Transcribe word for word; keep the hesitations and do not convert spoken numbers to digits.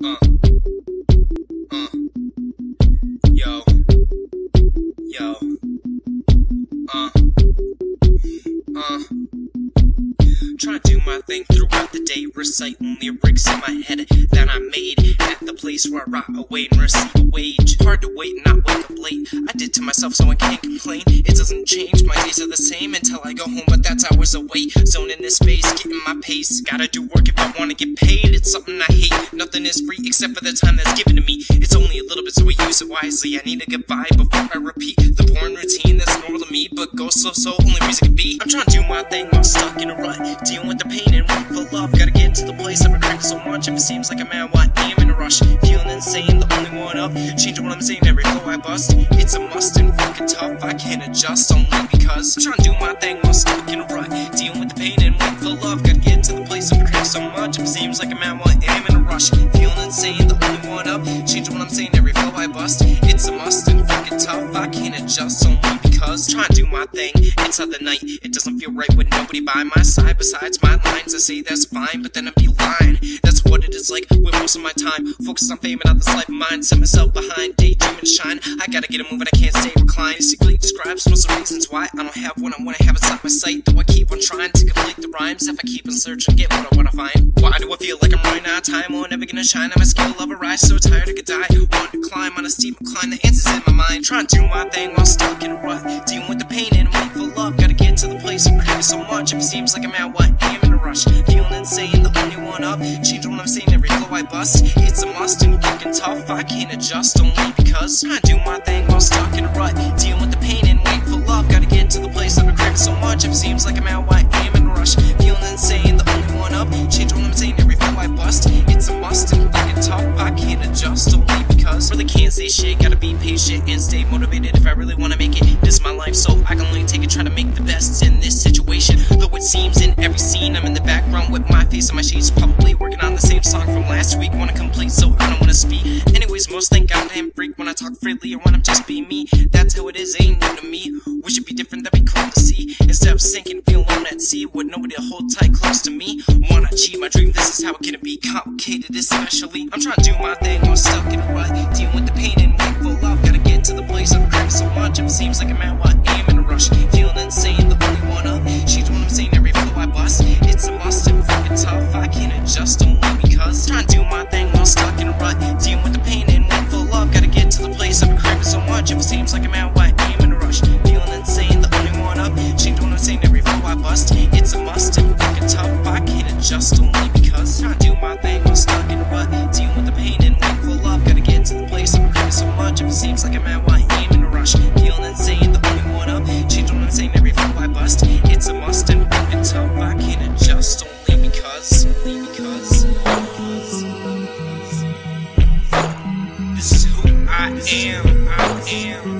Uh, uh, yo, yo, uh, uh, trying to do my thing throughout the day, reciting lyrics in my head that I made at the place where I rot away and receive a wage. Hard to wait and not wake up late. I did to myself so I can't complain. It doesn't change, my days are the same until I go home, but that's hours away. Zoning in space, getting my pace. Gotta do work if I wanna get paid. It's something I hate. Nothing is free except for the time that's given to me. It's only a little bit, so I use it wisely. I need a good vibe before I repeat the boring routine that's normal to me, but goes so so. Only reason can be I'm trying to do my thing while stuck in a rut, dealing with the pain and waiting for love. Gotta get to the place I've been cracking so much. If it seems like a man, why I am in a rush, feeling insane, the only one up, changing what I'm saying every flow I bust. It's a must and fucking tough. I can't adjust only because I'm trying to do my thing while stuck in a rut, dealing with the pain and waiting for love. Gotta get to the place I've been cracking so much. If it seems like a man, why I am in a rush, feeling insane, the only one up, changing what I'm saying every flow I bust. It's a must and fucking tough. I can't adjust only because I'm trying to do my thing inside the night. It doesn't feel right with nobody by my side besides my lines. I say that's fine, but then I'd be lying. That's what it is like with most of my time, focused on fame and not this life of mine. Set myself behind, daydream and shine. I gotta get it moving, I can't stay reclined. Basically describes most of the reasons why I don't have what I wanna have inside my sight. Though I keep on trying to complete the rhymes, if I keep on searching, get what I wanna find. Why do I feel like I'm running out of time? Oh, never gonna shine. I'm a skill of a rise, so tired I could die. Want to climb on a steep incline, the answer's in my mind. Trying to do my thing while stuck in a rut, dealing with the pain and waiting for love. Gotta get to the place I'm craving so much. If it seems like I'm at what I am in a rush, feeling insane, the only one up, changing what I'm saying every flow I bust. It's a must and fucking tough. I can't adjust only because I'm trying to do my thing while stuck in a rut, dealing with the pain and waiting for love. Gotta get to the place I've been craving so much. If it seems like I'm at what I am in a rush, feeling insane, the only one up, changing what I'm saying every flow I bust. It's a must and fucking tough. I can't adjust only because really can't say shit. Gotta be patient and stay motivated if I really wanna make it. This is my life, so I can only take it. Try to make the best in this situation. Though it seems in every scene I'm in the background with my face on my sheets, probably working on the same song from last week. Wanna complete, so I don't wanna speak. Anyways, most think I'm a damn freak when I talk freely or when I'm just being me. That's how it is, ain't new to me. Wish it'd be different, that'd be cool to see. Instead of sinking, feel alone at sea with nobody to hold tight close to me. Wanna achieve my dream, this is how it can be complicated, especially. I'm trying to do my thing while stuck in a rut, dealing with the pain and waiting for love. Gotta get to the place I've craving so much. If it seems like I'm at what I am in a rush, feeling insane, the only one up, change what I'm saying every flow I bust. It's a must and fucking tough. I can't adjust only because I'm trying to do my thing while stuck in a rut, dealing with the pain and waiting for love. Gotta get to the place I've craving so much. If it seems like I'm at what I am in a rush, feeling insane, the only one up, change what I'm saying every flow I bust. It's a must and fucking tough. I can't adjust only because I'm trying to do my thing while stuck in a rut, dealing with the pain and waiting for love. Gotta get to the place I'm craving so much. If it seems like I'm at what I am in a rush, feeling insane, the only one up, change what I'm saying every flow I bust. It's a must and fucking tough. I can't adjust only because, only because this is who I am. I am.